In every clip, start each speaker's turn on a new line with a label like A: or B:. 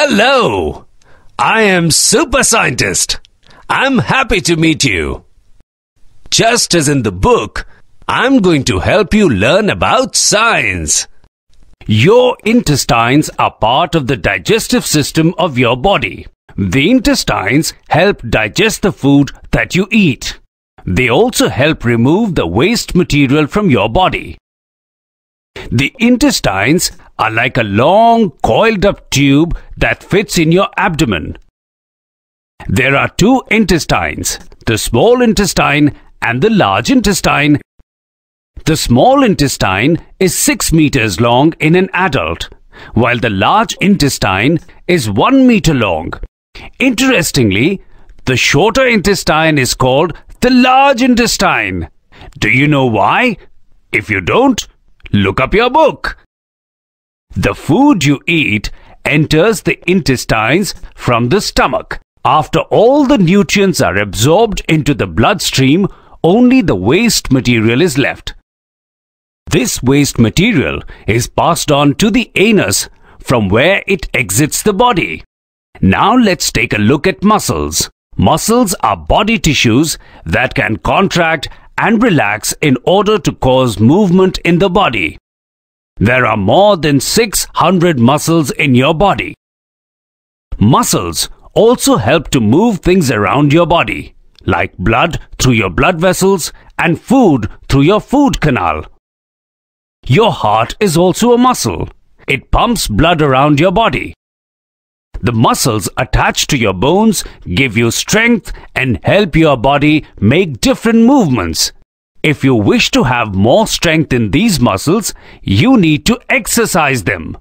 A: Hello! I am Super Scientist. I'm happy to meet you. Just as in the book, I'm going to help you learn about science. Your intestines are part of the digestive system of your body. The intestines help digest the food that you eat. They also help remove the waste material from your body. The intestines are like a long coiled up tube that fits in your abdomen. There are two intestines, the small intestine and the large intestine. The small intestine is 6 meters long in an adult, while the large intestine is 1 meter long. Interestingly, the shorter intestine is called the large intestine. Do you know why? If you don't, look up your book. The food you eat enters the intestines from the stomach. After all the nutrients are absorbed into the bloodstream, only the waste material is left. This waste material is passed on to the anus, from where it exits the body. Now let's take a look at muscles. Muscles are body tissues that can contract and relax in order to cause movement in the body. There are more than 600 muscles in your body. Muscles also help to move things around your body, like blood through your blood vessels and food through your food canal. Your heart is also a muscle. It pumps blood around your body. The muscles attached to your bones give you strength and help your body make different movements. If you wish to have more strength in these muscles, you need to exercise them.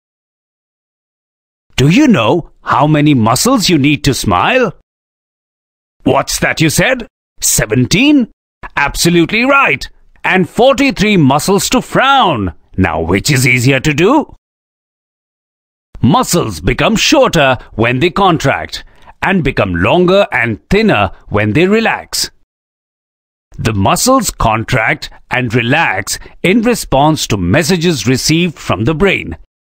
A: Do you know how many muscles you need to smile? What's that you said? 17? Absolutely right. And 43 muscles to frown. Now, which is easier to do? Muscles become shorter when they contract and become longer and thinner when they relax. The muscles contract and relax in response to messages received from the brain.